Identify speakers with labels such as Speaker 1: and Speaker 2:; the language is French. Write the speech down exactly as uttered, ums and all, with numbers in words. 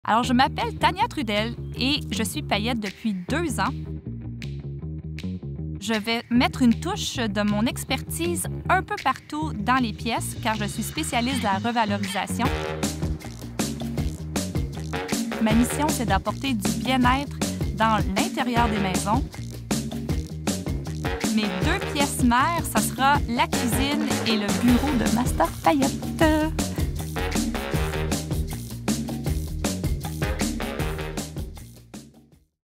Speaker 1: Alors, je m'appelle Tania Trudel et je suis paillette depuis deux ans. Je vais mettre une touche de mon expertise un peu partout dans les pièces car je suis spécialiste de la revalorisation. Ma mission, c'est d'apporter du bien-être dans l'intérieur des maisons. Mes deux pièces mères, ça sera la cuisine et le bureau de Master Paillette.